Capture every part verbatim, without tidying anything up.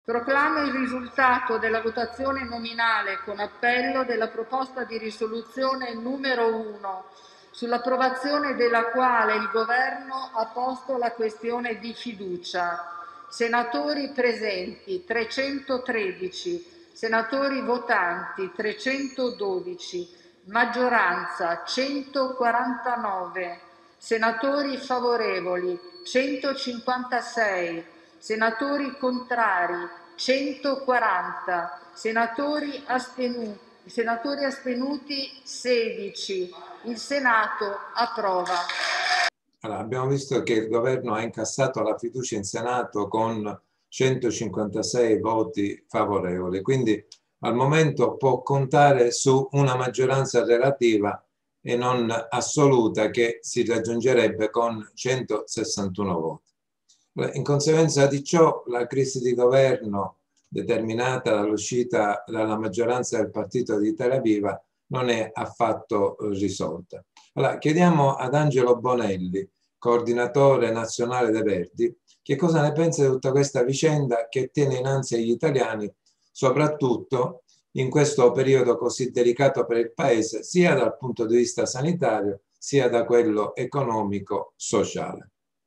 Proclamo il risultato della votazione nominale con appello della proposta di risoluzione numero uno, sull'approvazione della quale il Governo ha posto la questione di fiducia. Senatori presenti trecentotredici, senatori votanti trecentododici, maggioranza centoquarantanove, senatori favorevoli centocinquantasei, senatori contrari centoquaranta, senatori astenuti, senatori astenuti sedici. Il Senato approva. Allora, abbiamo visto che il governo ha incassato la fiducia in Senato con centocinquantasei voti favorevoli, quindi al momento può contare su una maggioranza relativa e non assoluta che si raggiungerebbe con centosessantuno voti. In conseguenza di ciò, la crisi di governo determinata dall'uscita dalla maggioranza del partito di Italia Viva non è affatto risolta. Allora, chiediamo ad Angelo Bonelli, coordinatore nazionale dei Verdi, che cosa ne pensa di tutta questa vicenda che tiene innanzi agli italiani, soprattutto in questo periodo così delicato per il Paese, sia dal punto di vista sanitario, sia da quello economico-sociale.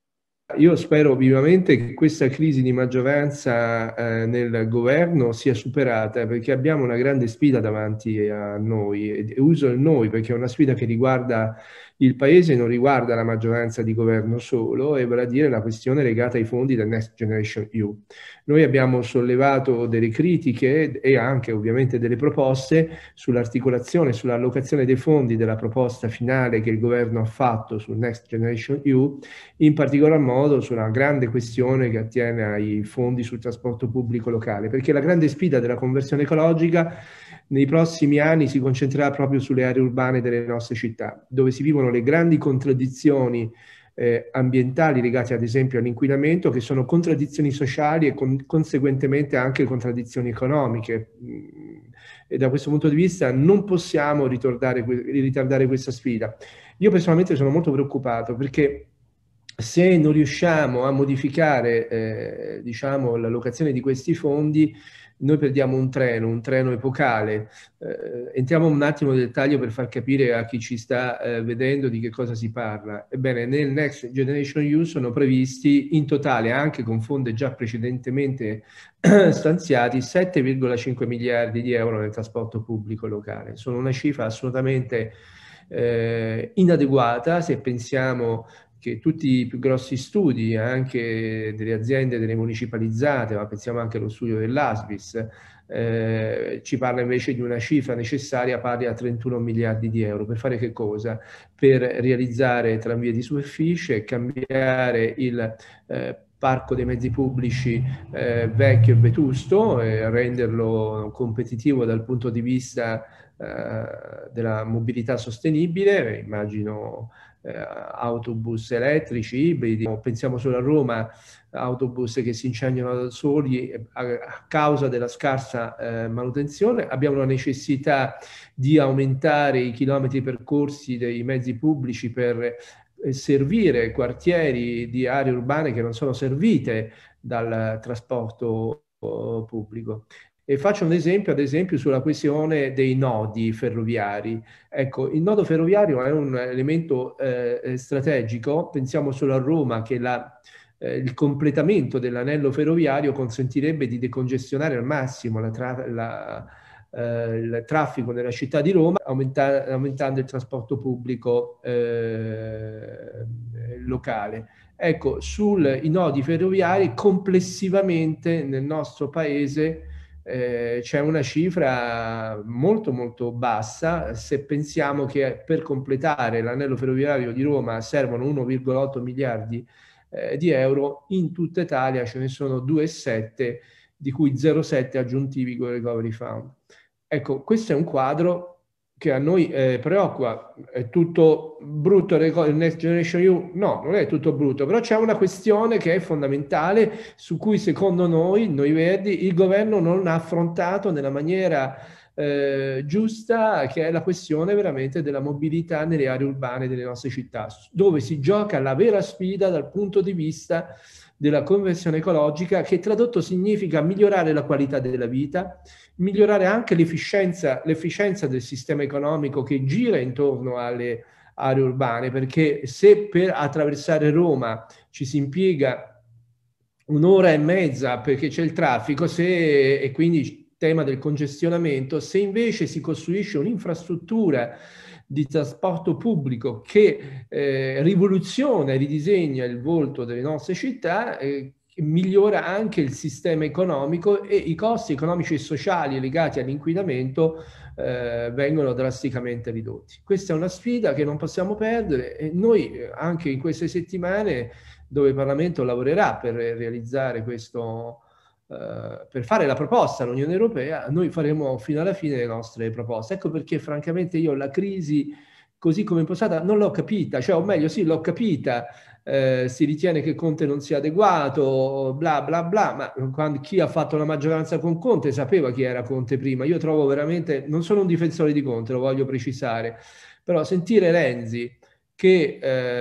Io spero vivamente che questa crisi di maggioranza eh, nel governo sia superata, perché abbiamo una grande sfida davanti a noi, e uso il noi perché è una sfida che riguarda il Paese, non riguarda la maggioranza di governo solo, e vale a dire la questione legata ai fondi del Next Generation E U. Noi abbiamo sollevato delle critiche e anche ovviamente delle proposte sull'articolazione, sull'allocazione dei fondi della proposta finale che il governo ha fatto sul Next Generation E U, in particolar modo su una grande questione che attiene ai fondi sul trasporto pubblico locale, perché la grande sfida della conversione ecologica nei prossimi anni si concentrerà proprio sulle aree urbane delle nostre città, dove si vivono le grandi contraddizioni eh, ambientali legate ad esempio all'inquinamento, che sono contraddizioni sociali e con, conseguentemente anche contraddizioni economiche. E da questo punto di vista non possiamo ritardare, ritardare questa sfida. Io personalmente sono molto preoccupato perché se non riusciamo a modificare eh, diciamo, l'allocazione di questi fondi, noi perdiamo un treno, un treno epocale. Eh, entriamo un attimo nel dettaglio per far capire a chi ci sta eh, vedendo di che cosa si parla. Ebbene, nel Next Generation E U sono previsti in totale, anche con fondi già precedentemente stanziati, sette virgola cinque miliardi di euro nel trasporto pubblico locale. Sono una cifra assolutamente eh, inadeguata se pensiamo che tutti i più grossi studi, anche delle aziende, delle municipalizzate, ma pensiamo anche allo studio dell'Asvis, eh, ci parla invece di una cifra necessaria pari a trentuno miliardi di euro. Per fare che cosa? Per realizzare tramvie di superficie, cambiare il eh, parco dei mezzi pubblici eh, vecchio e vetusto, e renderlo competitivo dal punto di vista eh, della mobilità sostenibile. Immagino Eh, autobus elettrici, ibridi. Pensiamo solo a Roma, autobus che si incendiano da soli a, a causa della scarsa eh, manutenzione. Abbiamo la necessità di aumentare i chilometri percorsi dei mezzi pubblici per eh, servire quartieri di aree urbane che non sono servite dal trasporto oh, pubblico. E faccio un esempio, ad esempio, sulla questione dei nodi ferroviari. Ecco, il nodo ferroviario è un elemento eh, strategico. Pensiamo solo a Roma, che la, eh, il completamento dell'anello ferroviario consentirebbe di decongestionare al massimo la tra, la, eh, il traffico nella città di Roma, aumenta, aumentando il trasporto pubblico eh, locale. Ecco, sui nodi ferroviari complessivamente nel nostro paese Eh, c'è una cifra molto molto bassa, se pensiamo che per completare l'anello ferroviario di Roma servono uno virgola otto miliardi eh, di euro, in tutta Italia ce ne sono due virgola sette, di cui zero virgola sette aggiuntivi con il Recovery Fund. Ecco, questo è un quadro che a noi eh, preoccupa. È tutto brutto il Next Generation E U? No, non è tutto brutto, però c'è una questione che è fondamentale, su cui secondo noi, noi Verdi, il governo non ha affrontato nella maniera eh, giusta, che è la questione veramente della mobilità nelle aree urbane delle nostre città, dove si gioca la vera sfida dal punto di vista della conversione ecologica, che tradotto significa migliorare la qualità della vita, migliorare anche l'efficienza, l'efficienza del sistema economico che gira intorno alle aree urbane, perché se per attraversare Roma ci si impiega un'ora e mezza perché c'è il traffico, se, e quindi tema del congestionamento, se invece si costruisce un'infrastruttura di trasporto pubblico che eh, rivoluziona e ridisegna il volto delle nostre città, eh, migliora anche il sistema economico e i costi economici e sociali legati all'inquinamento eh, vengono drasticamente ridotti. Questa è una sfida che non possiamo perdere e noi anche in queste settimane dove il Parlamento lavorerà per realizzare questo, Uh, per fare la proposta all'Unione Europea, noi faremo fino alla fine le nostre proposte. Ecco perché francamente io la crisi così come impostata non l'ho capita, cioè o meglio sì l'ho capita, eh, si ritiene che Conte non sia adeguato, bla bla bla, ma quando, chi ha fatto la maggioranza con Conte sapeva chi era Conte prima. Io trovo veramente, non sono un difensore di Conte, lo voglio precisare, però sentire Renzi che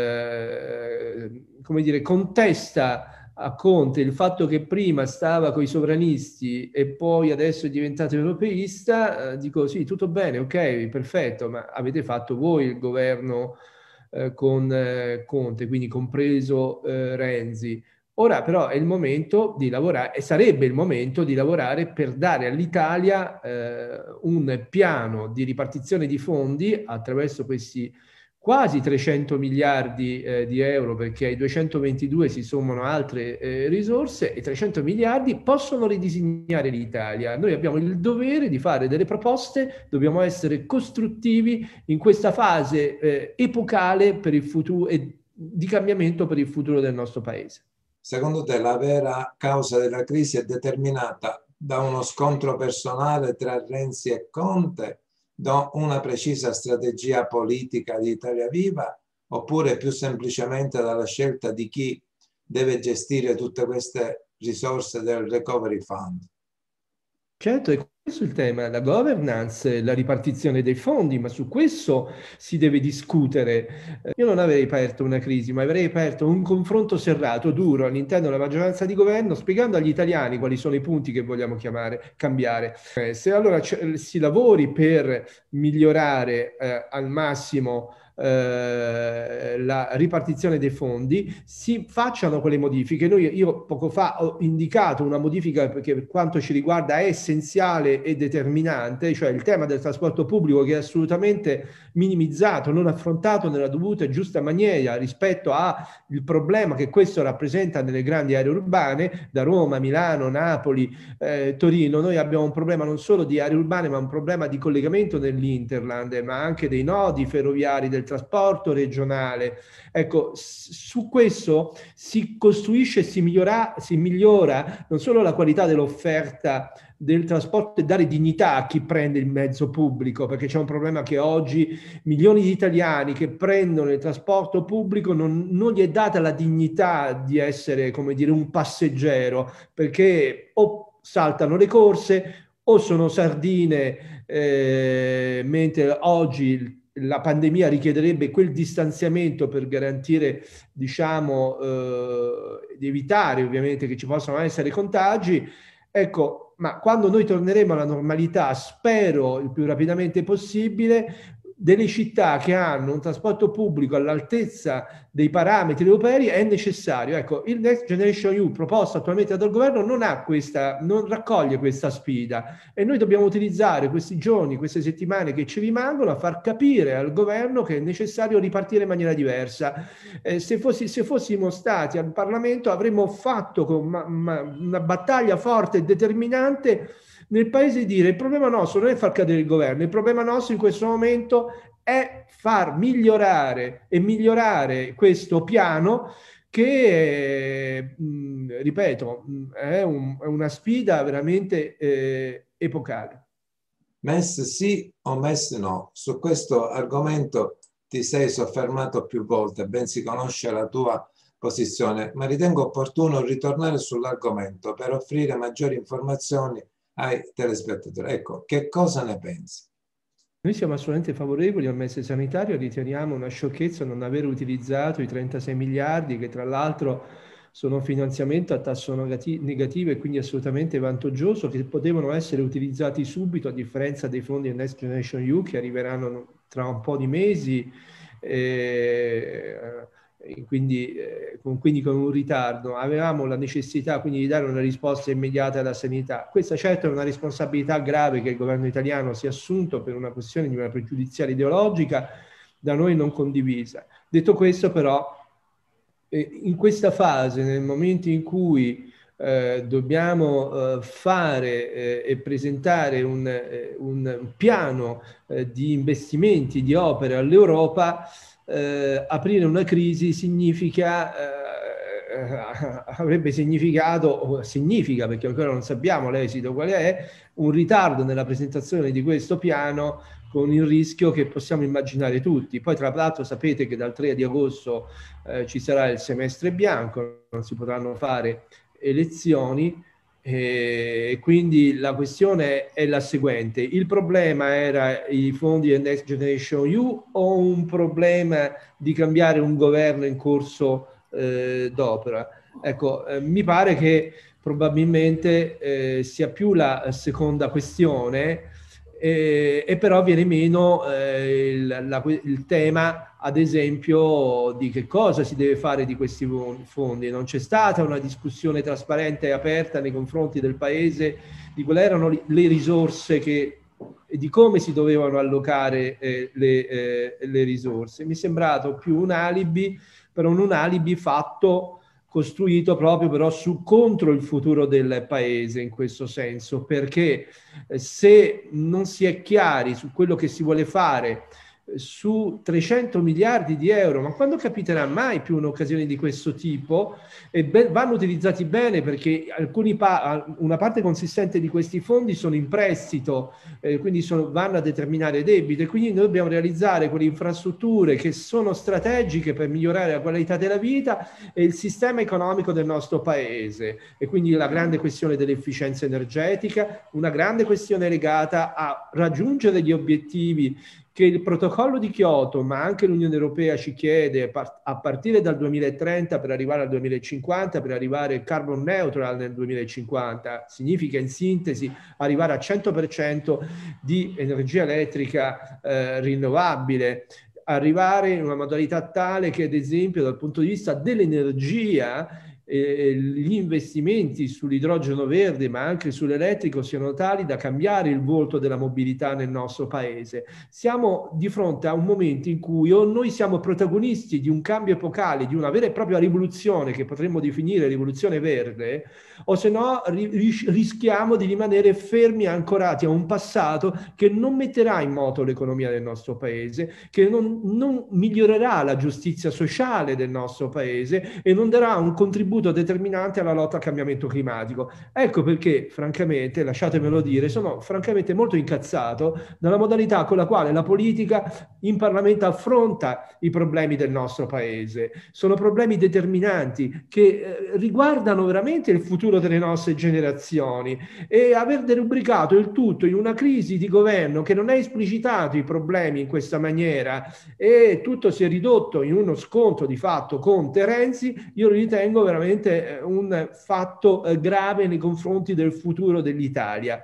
eh, come dire, contesta a Conte il fatto che prima stava con i sovranisti e poi adesso è diventato europeista, eh, dico sì, tutto bene, ok, perfetto, ma avete fatto voi il governo eh, con eh, Conte, quindi compreso eh, Renzi. Ora però è il momento di lavorare, e sarebbe il momento di lavorare per dare all'Italia eh, un piano di ripartizione di fondi attraverso questi quasi trecento miliardi eh, di euro, perché ai duecentoventidue si sommano altre eh, risorse, e trecento miliardi possono ridisegnare l'Italia. Noi abbiamo il dovere di fare delle proposte, dobbiamo essere costruttivi in questa fase eh, epocale per il futuro e di cambiamento per il futuro del nostro Paese. Secondo te la vera causa della crisi è determinata da uno scontro personale tra Renzi e Conte, da una precisa strategia politica di Italia Viva, oppure più semplicemente dalla scelta di chi deve gestire tutte queste risorse del Recovery Fund? Certo, è questo il tema, la governance, la ripartizione dei fondi, ma su questo si deve discutere. Io non avrei aperto una crisi, ma avrei aperto un confronto serrato, duro, all'interno della maggioranza di governo, spiegando agli italiani quali sono i punti che vogliamo chiamare, cambiare. Eh, se allora si lavori per migliorare eh, al massimo Eh, la ripartizione dei fondi, si facciano quelle modifiche. Noi, io poco fa ho indicato una modifica perché per quanto ci riguarda è essenziale e determinante, cioè il tema del trasporto pubblico, che è assolutamente minimizzato, non affrontato nella dovuta e giusta maniera rispetto al problema che questo rappresenta nelle grandi aree urbane, da Roma, Milano, Napoli, eh, Torino. Noi abbiamo un problema non solo di aree urbane, ma un problema di collegamento nell'Interland, ma anche dei nodi ferroviari del trasporto regionale. Ecco, su questo si costruisce e si migliora, si migliora non solo la qualità dell'offerta del trasporto e dare dignità a chi prende il mezzo pubblico, perché c'è un problema che oggi milioni di italiani che prendono il trasporto pubblico non, non gli è data la dignità di essere, come dire, un passeggero, perché o saltano le corse o sono sardine, eh, mentre oggi la pandemia richiederebbe quel distanziamento per garantire, diciamo, eh, di evitare ovviamente che ci possano essere contagi. Ecco, ma quando noi torneremo alla normalità, spero il più rapidamente possibile, delle città che hanno un trasporto pubblico all'altezza dei parametri europei è necessario. Ecco, il Next Generation E U proposto attualmente dal governo non ha questa, non raccoglie questa sfida, e noi dobbiamo utilizzare questi giorni, queste settimane che ci rimangono a far capire al governo che è necessario ripartire in maniera diversa. Eh, se, fossi, se fossimo stati al Parlamento avremmo fatto con ma, ma, una battaglia forte e determinante nel paese, dire il problema nostro non è far cadere il governo, il problema nostro in questo momento è far migliorare e migliorare questo piano che, mh, ripeto, è, un, è una sfida veramente eh, epocale. M E S sì o M E S no? Su questo argomento ti sei soffermato più volte, ben si conosce la tua posizione, ma ritengo opportuno ritornare sull'argomento per offrire maggiori informazioni ai telespettatori. Ecco, che cosa ne pensi? Noi siamo assolutamente favorevoli al mese sanitario, riteniamo una sciocchezza non aver utilizzato i trentasei miliardi che tra l'altro sono un finanziamento a tasso negativo e quindi assolutamente vantaggioso, che potevano essere utilizzati subito a differenza dei fondi del Next Generation E U che arriveranno tra un po' di mesi, eh, quindi, eh, con, quindi con un ritardo. Avevamo la necessità quindi di dare una risposta immediata alla sanità. Questa certo è una responsabilità grave che il governo italiano si è assunto per una questione di una pregiudiziale ideologica da noi non condivisa. Detto questo però, eh, in questa fase, nel momento in cui eh, dobbiamo eh, fare eh, e presentare un, eh, un piano eh, di investimenti, di opere all'Europa, Eh, aprire una crisi significa, eh, avrebbe significato, o significa, perché ancora non sappiamo l'esito quale è, un ritardo nella presentazione di questo piano con il rischio che possiamo immaginare tutti. Poi tra l'altro sapete che dal tre di agosto eh, ci sarà il semestre bianco, non si potranno fare elezioni, e quindi la questione è la seguente: il problema era i fondi del Next Generation E U o un problema di cambiare un governo in corso eh, d'opera? Ecco, eh, mi pare che probabilmente eh, sia più la seconda questione, eh, e però viene meno eh, il, la, il tema, ad esempio, di che cosa si deve fare di questi fondi. Non c'è stata una discussione trasparente e aperta nei confronti del Paese di quali erano le risorse che, e di come si dovevano allocare eh, le, eh, le risorse. Mi è sembrato più un alibi, però un alibi fatto, costruito proprio però su contro il futuro del Paese in questo senso, perché se non si è chiari su quello che si vuole fare su trecento miliardi di euro, ma quando capiterà mai più un'occasione di questo tipo? E ben, vanno utilizzati bene, perché alcuni pa una parte consistente di questi fondi sono in prestito, eh, quindi sono, vanno a determinare debito, e quindi noi dobbiamo realizzare quelle infrastrutture che sono strategiche per migliorare la qualità della vita e il sistema economico del nostro Paese. E quindi la grande questione dell'efficienza energetica, una grande questione legata a raggiungere gli obiettivi che il protocollo di Kyoto, ma anche l'Unione Europea ci chiede a partire dal duemilatrenta per arrivare al duemilacinquanta, per arrivare carbon neutral nel duemilacinquanta. Significa in sintesi arrivare a cento per cento di energia elettrica eh, rinnovabile, arrivare in una modalità tale che, ad esempio, dal punto di vista dell'energia, eh, gli investimenti sull'idrogeno verde ma anche sull'elettrico siano tali da cambiare il volto della mobilità nel nostro Paese. Siamo di fronte a un momento in cui o noi siamo protagonisti di un cambio epocale, di una vera e propria rivoluzione che potremmo definire rivoluzione verde, o se no ris rischiamo di rimanere fermi, ancorati a un passato che non metterà in moto l'economia del nostro Paese, che non, non migliorerà la giustizia sociale del nostro Paese e non darà un contributo determinante alla lotta al cambiamento climatico. Ecco perché, francamente, lasciatemelo dire, sono francamente molto incazzato dalla modalità con la quale la politica in Parlamento affronta i problemi del nostro Paese. Sono problemi determinanti che eh, riguardano veramente il futuro delle nostre generazioni, e aver derubricato il tutto in una crisi di governo che non ha esplicitato i problemi in questa maniera e tutto si è ridotto in uno scontro di fatto con Renzi, io lo ritengo veramente un fatto grave nei confronti del futuro dell'Italia.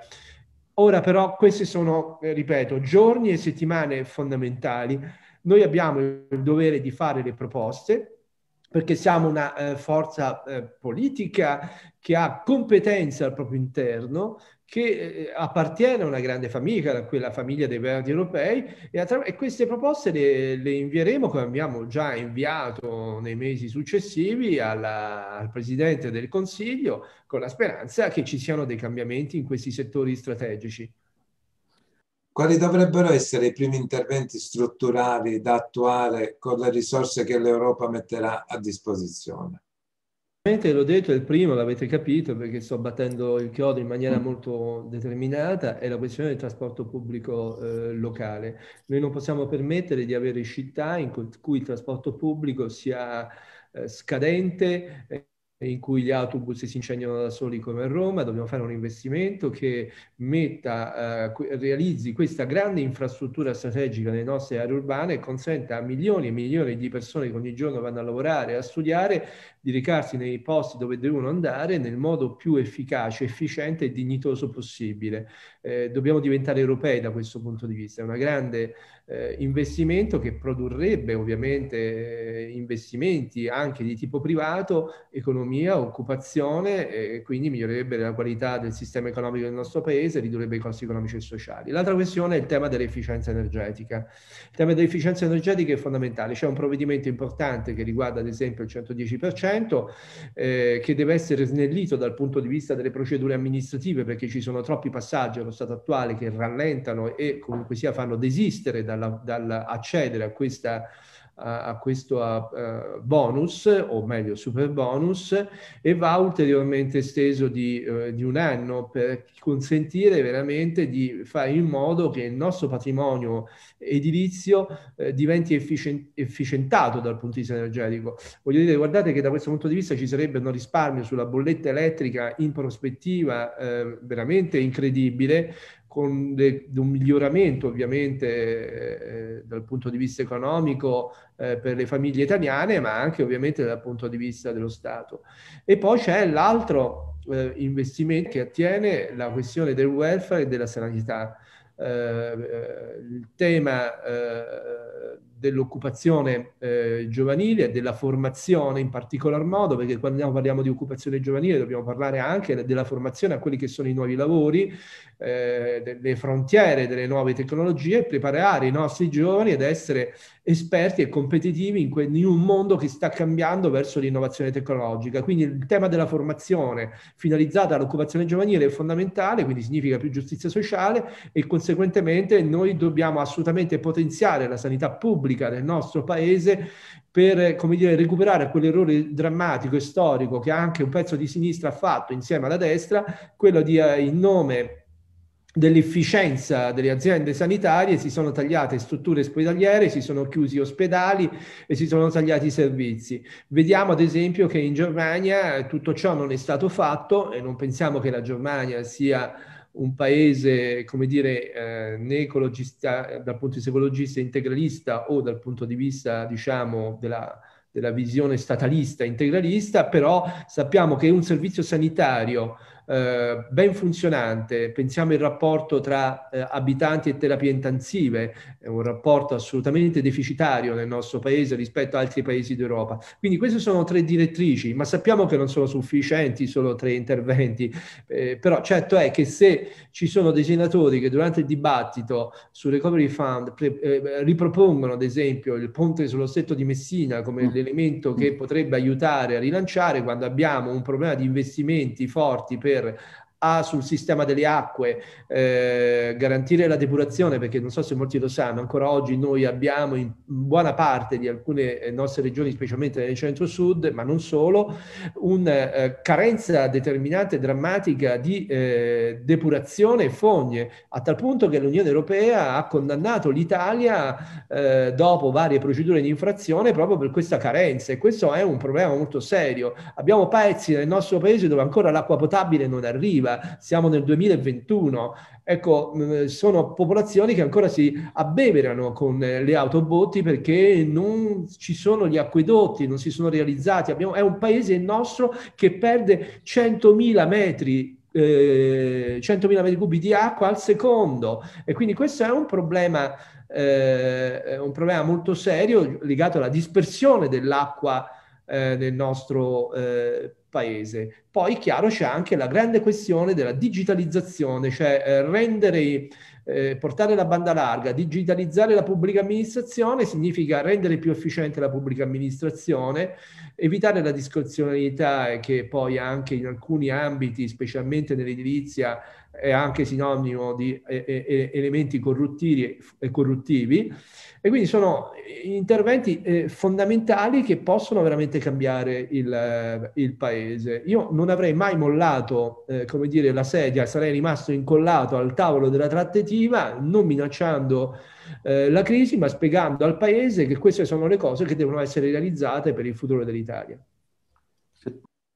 Ora però questi sono, ripeto, giorni e settimane fondamentali. Noi abbiamo il dovere di fare le proposte, perché siamo una eh, forza eh, politica che ha competenze al proprio interno, che eh, appartiene a una grande famiglia, quella famiglia dei Verdi europei, e, e queste proposte le, le invieremo, come abbiamo già inviato nei mesi successivi, alla, al Presidente del Consiglio, con la speranza che ci siano dei cambiamenti in questi settori strategici. Quali dovrebbero essere i primi interventi strutturali da attuare con le risorse che l'Europa metterà a disposizione? L'ho detto, è il primo, l'avete capito, perché sto battendo il chiodo in maniera molto determinata, è la questione del trasporto pubblico eh, locale. Noi non possiamo permettere di avere città in cui il trasporto pubblico sia eh, scadente, eh, in cui gli autobus si incendiano da soli come a Roma, dobbiamo fare un investimento che metta, eh, realizzi questa grande infrastruttura strategica nelle nostre aree urbane e consenta a milioni e milioni di persone che ogni giorno vanno a lavorare e a studiare di recarsi nei posti dove devono andare nel modo più efficace, efficiente e dignitoso possibile. Eh, dobbiamo diventare europei da questo punto di vista. È una grande eh, investimento che produrrebbe ovviamente eh, investimenti anche di tipo privato, economia, occupazione, e quindi migliorerebbe la qualità del sistema economico del nostro paese, ridurrebbe i costi economici e sociali. L'altra questione è il tema dell'efficienza energetica. Il tema dell'efficienza energetica è fondamentale. C'è un provvedimento importante che riguarda ad esempio il centodieci per cento, eh, che deve essere snellito dal punto di vista delle procedure amministrative, perché ci sono troppi passaggi allo stato attuale che rallentano e comunque sia fanno desistere dall'accedere a questa a questo uh, bonus, o meglio super bonus, e va ulteriormente esteso di, uh, di un anno per consentire veramente di fare in modo che il nostro patrimonio edilizio uh, diventi efficient efficientato dal punto di vista energetico. Voglio dire, guardate che da questo punto di vista ci sarebbe un risparmio sulla bolletta elettrica in prospettiva uh, veramente incredibile, con de, de un miglioramento ovviamente eh, dal punto di vista economico eh, per le famiglie italiane, ma anche ovviamente dal punto di vista dello Stato. E poi c'è l'altro eh, investimento che attiene la questione del welfare e della sanità. Eh, il tema eh, dell'occupazione eh, giovanile e della formazione in particolar modo, perché quando parliamo di occupazione giovanile dobbiamo parlare anche della formazione a quelli che sono i nuovi lavori, eh, delle frontiere delle nuove tecnologie, preparare i nostri giovani ad essere esperti e competitivi in, in un mondo che sta cambiando verso l'innovazione tecnologica. Quindi il tema della formazione finalizzata all'occupazione giovanile è fondamentale, quindi significa più giustizia sociale, e conseguentemente noi dobbiamo assolutamente potenziare la sanità pubblica del nostro paese per, come dire, recuperare quell'errore drammatico e storico che anche un pezzo di sinistra ha fatto insieme alla destra, quello di, eh, in nome dell'efficienza delle aziende sanitarie, si sono tagliate strutture ospedaliere, si sono chiusi ospedali e si sono tagliati i servizi. Vediamo ad esempio che in Germania tutto ciò non è stato fatto, e non pensiamo che la Germania sia un paese, come dire, eh, né ecologista, dal punto di vista ecologista integralista, o dal punto di vista, diciamo, della, della visione statalista integralista, però sappiamo che un servizio sanitario eh, ben funzionante, pensiamo il rapporto tra eh, abitanti e terapie intensive, è un rapporto assolutamente deficitario nel nostro paese rispetto a altri paesi d'Europa. Quindi queste sono tre direttrici, ma sappiamo che non sono sufficienti solo tre interventi, eh, però certo è che se ci sono dei senatori che durante il dibattito sul Recovery Fund eh, ripropongono ad esempio il ponte sullo Stretto di Messina come l'elemento che potrebbe aiutare a rilanciare, quando abbiamo un problema di investimenti forti per A, sul sistema delle acque, eh, garantire la depurazione, perché non so se molti lo sanno, ancora oggi noi abbiamo in buona parte di alcune nostre regioni, specialmente nel centro-sud, ma non solo, una eh, carenza determinante e drammatica di eh, depurazione e fogne, a tal punto che l'Unione Europea ha condannato l'Italia eh, dopo varie procedure di infrazione proprio per questa carenza, e questo è un problema molto serio. Abbiamo pezzi nel nostro paese dove ancora l'acqua potabile non arriva. Siamo nel duemilaventuno, ecco, sono popolazioni che ancora si abbeverano con le autobotti perché non ci sono gli acquedotti, non si sono realizzati. Abbiamo, è un paese nostro che perde centomila metri, eh, centomila metri cubi di acqua al secondo, e quindi questo è un problema, eh, un problema molto serio legato alla dispersione dell'acqua eh, nel nostro eh, paese. Poi chiaro c'è anche la grande questione della digitalizzazione, cioè eh, rendere, eh, portare la banda larga, digitalizzare la pubblica amministrazione significa rendere più efficiente la pubblica amministrazione, evitare la discrezionalità che poi anche in alcuni ambiti, specialmente nell'edilizia, è anche sinonimo di eh, eh, elementi corruttivi e corruttivi. E quindi sono interventi eh, fondamentali che possono veramente cambiare il, eh, il paese. Io non avrei mai mollato, eh, come dire, la sedia, sarei rimasto incollato al tavolo della trattativa, non minacciando eh, la crisi, ma spiegando al paese che queste sono le cose che devono essere realizzate per il futuro dell'Italia.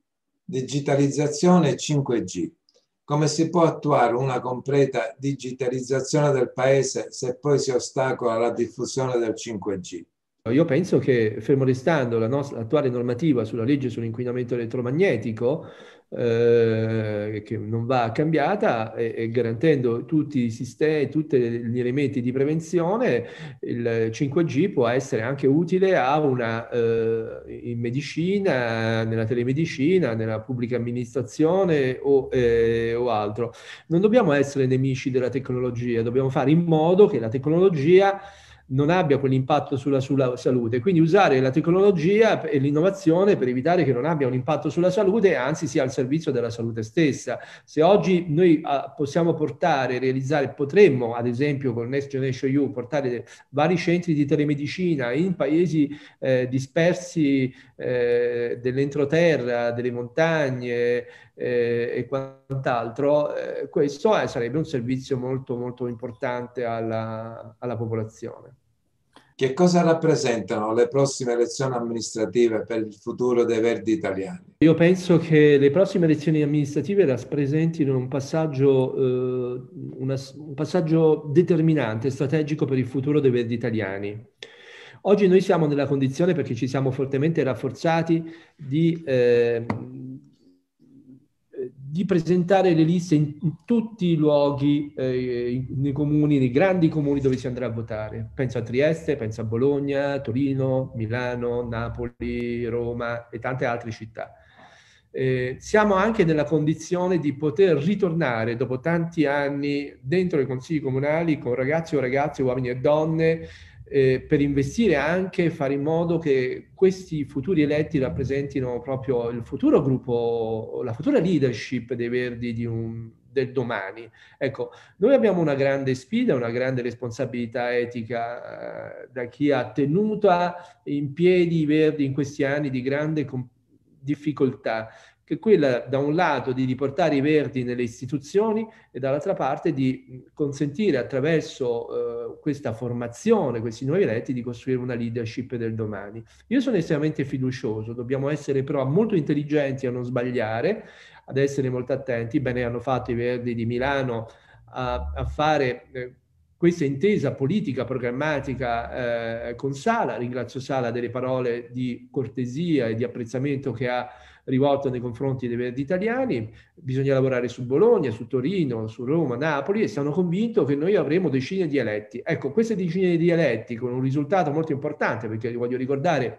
digitalizzazione e cinque G. Come si può attuare una completa digitalizzazione del paese se poi si ostacola la diffusione del cinque G? Io penso che, fermo restando la nostra attuale normativa sulla legge sull'inquinamento elettromagnetico, eh, che non va cambiata, e, e garantendo tutti i sistemi, tutti gli elementi di prevenzione, il cinque G può essere anche utile a una, eh, in medicina, nella telemedicina, nella pubblica amministrazione o, eh, o altro. Non dobbiamo essere nemici della tecnologia, dobbiamo fare in modo che la tecnologia non abbia quell'impatto sulla, sulla salute, quindi usare la tecnologia e l'innovazione per evitare che non abbia un impatto sulla salute e anzi sia al servizio della salute stessa. Se oggi noi uh, possiamo portare, realizzare, potremmo ad esempio con Next Generation E U portare vari centri di telemedicina in paesi eh, dispersi eh, dell'entroterra, delle montagne eh, e quant'altro, eh, questo eh, sarebbe un servizio molto molto importante alla, alla popolazione. Che cosa rappresentano le prossime elezioni amministrative per il futuro dei Verdi italiani? Io penso che le prossime elezioni amministrative rappresentino un passaggio, eh, una, un passaggio determinante, strategico per il futuro dei Verdi italiani. Oggi noi siamo nella condizione, perché ci siamo fortemente rafforzati, di... Eh, di presentare le liste in, in tutti i luoghi, eh, nei comuni, nei grandi comuni dove si andrà a votare. Penso a Trieste, penso a Bologna, Torino, Milano, Napoli, Roma e tante altre città. Eh, siamo anche nella condizione di poter ritornare dopo tanti anni dentro i consigli comunali con ragazzi o ragazze, uomini e donne, Eh, per investire anche, fare in modo che questi futuri eletti rappresentino proprio il futuro gruppo, la futura leadership dei Verdi di un, del domani. Ecco, noi abbiamo una grande sfida, una grande responsabilità etica eh, da chi ha tenuto in piedi i Verdi in questi anni di grande difficoltà, che è quella da un lato di riportare i Verdi nelle istituzioni e dall'altra parte di consentire attraverso eh, questa formazione, questi nuovi eletti, di costruire una leadership del domani. Io sono estremamente fiducioso, dobbiamo essere però molto intelligenti a non sbagliare, ad essere molto attenti. Bene hanno fatto i Verdi di Milano a, a fare eh, questa intesa politica, programmatica eh, con Sala. Ringrazio Sala delle parole di cortesia e di apprezzamento che ha rivolto nei confronti dei Verdi italiani. Bisogna lavorare su Bologna, su Torino, su Roma, Napoli, e sono convinto che noi avremo decine di eletti. Ecco, queste decine di eletti con un risultato molto importante, perché voglio ricordare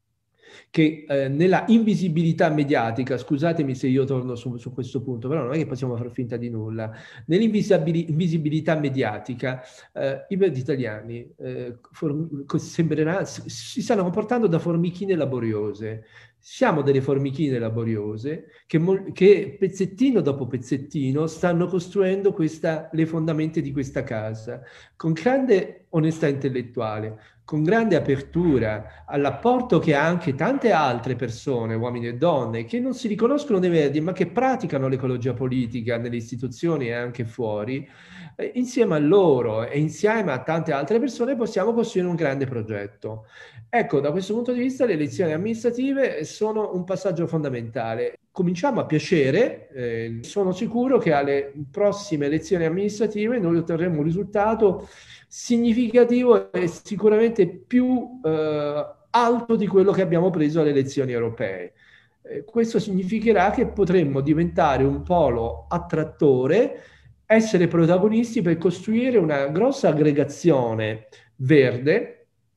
che eh, nella invisibilità mediatica, scusatemi se io torno su, su questo punto, però non è che possiamo far finta di nulla, nell'invisibilità mediatica eh, i Verdi italiani eh, sembrerà, si stanno comportando da formichine laboriose. Siamo delle formichine laboriose che, che pezzettino dopo pezzettino stanno costruendo questa, le fondamenta di questa casa, con grande onestà intellettuale, con grande apertura all'apporto che ha anche tante altre persone, uomini e donne, che non si riconoscono nei Verdi, ma che praticano l'ecologia politica nelle istituzioni e anche fuori. Eh, insieme a loro e insieme a tante altre persone possiamo costruire un grande progetto. Ecco, da questo punto di vista le elezioni amministrative sono un passaggio fondamentale. Cominciamo a piacere, eh, sono sicuro che alle prossime elezioni amministrative noi otterremo un risultato significativo e sicuramente più eh, alto di quello che abbiamo preso alle elezioni europee. Eh, questo significherà che potremmo diventare un polo attrattore, essere protagonisti per costruire una grossa aggregazione verde,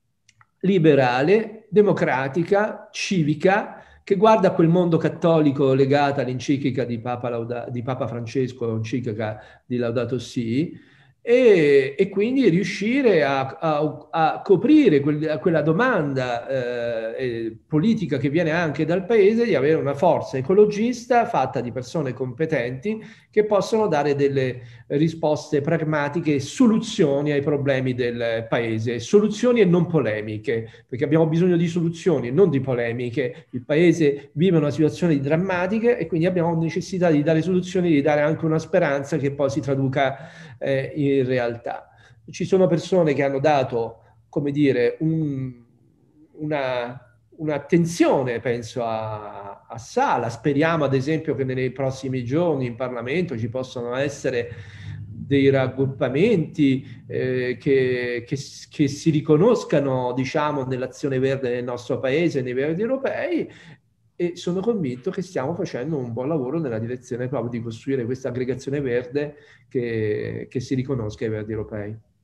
liberale, democratica, civica, che guarda a quel mondo cattolico legato all'enciclica di Papa, Lauda, di Papa Francesco, l'enciclica di Laudato Si, e, e quindi riuscire a, a, a coprire quel, quella domanda eh, politica che viene anche dal paese di avere una forza ecologista fatta di persone competenti che possono dare delle risposte pragmatiche, soluzioni ai problemi del paese, soluzioni e non polemiche, perché abbiamo bisogno di soluzioni e non di polemiche. Il paese vive una situazione drammatica e quindi abbiamo necessità di dare soluzioni, di dare anche una speranza che poi si traduca eh, in realtà. Ci sono persone che hanno dato, come dire, un, una, un'attenzione, penso, a, a Sala. Speriamo, ad esempio, che nei prossimi giorni in Parlamento ci possano essere dei raggruppamenti eh, che, che, che si riconoscano, diciamo, nell'azione verde del nostro paese, nei verdi europei, e sono convinto che stiamo facendo un buon lavoro nella direzione proprio di costruire questa aggregazione verde che, che si riconosca ai verdi europei.